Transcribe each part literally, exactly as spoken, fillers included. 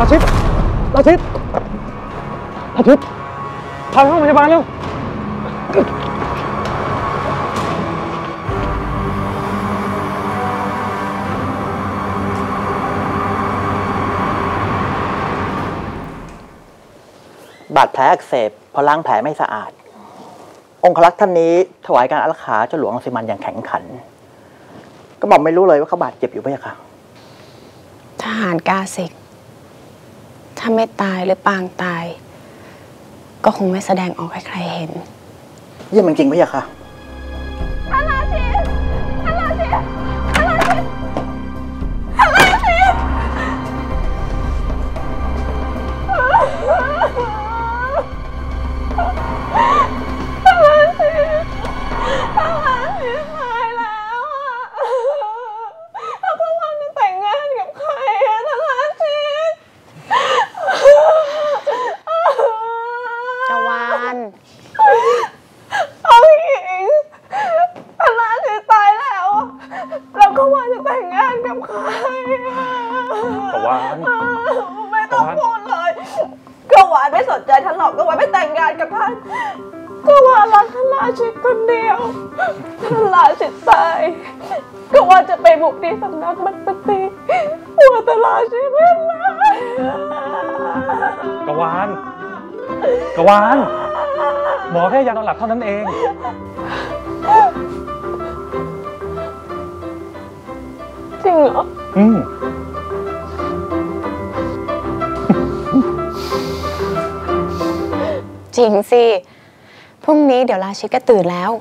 ราชิตราชิตราชิตพาไปห้องพยาบาลเร็วบาดแผลอักเสบเพราะล้างแผลไม่สะอาดองครักษ์ท่านนี้ถวายการอารักขาเจ้าหลวงรังสิมันอย่างแข็งขันก็บอกไม่รู้เลยว่าเขาบาดเจ็บอยู่ไหมคะทหารกาสิกถ้าไม่ตายหรือปางตายก็คงไม่แสดงออกให้ใครเห็นเยี่ยมจริงไหมคะท่านราชิตท่านราชิตท่านราชิตท่านราชิตไม่ต้องพูดเลยกวานไม่สนใจท่านหรอกกวานไม่แต่งงานกับท่านกวานรักท่านราชิตคนเดียวท่านราชิตตายกวานจะไปบุกที่สำนักมัตติหัวแต่ราชิตไม่ไล่กวานกวานหมอแค่ยานอนหลับเท่านั้นเองจริงเหรออืมจริงสิพรุ่งนี้เดี๋ยวราชิตก็ตื่นแล้ว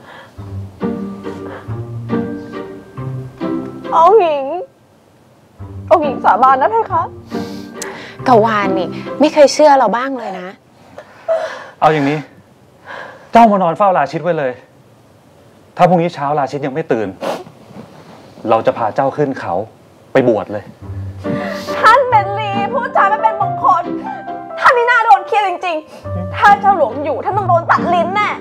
เอาหญิงเอาหญิงสาบานนะเพคะกวานนี่ไม่เคยเชื่อเราบ้างเลยนะเอาอย่างนี้เจ้ามานอนเฝ้าราชิตไว้เลยถ้าพรุ่งนี้เช้าราชิตยังไม่ตื่นเราจะพาเจ้าขึ้นเขาไปบวชเลยท่านเป็นลีพูดจาไม่เป็นมงคลท่านนี่น่าโดนเครียดจริงๆถ้าเจ้าหลวงอยู่ท่านต้องโดนตัดลิ้นแน่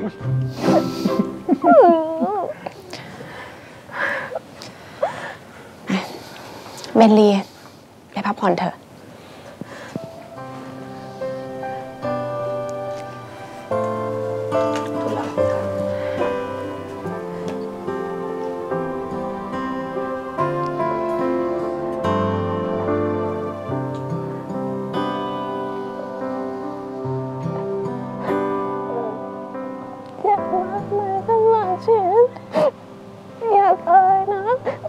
เบนลีไปพักผ่อนเถอะอย่าตายนะ